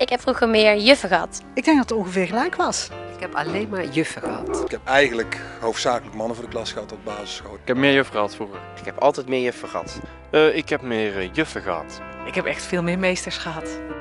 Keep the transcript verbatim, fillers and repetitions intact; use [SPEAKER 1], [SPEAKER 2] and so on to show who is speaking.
[SPEAKER 1] Ik heb vroeger meer juffen gehad.
[SPEAKER 2] Ik denk dat het ongeveer gelijk was.
[SPEAKER 3] Ik heb alleen maar juffen gehad.
[SPEAKER 4] Ik heb eigenlijk hoofdzakelijk mannen voor de klas gehad op basisschool.
[SPEAKER 5] Ik heb meer juffen gehad vroeger.
[SPEAKER 6] Ik heb altijd meer juffen gehad.
[SPEAKER 5] Uh, ik heb meer uh, juffen gehad.
[SPEAKER 7] Ik heb echt veel meer meesters gehad.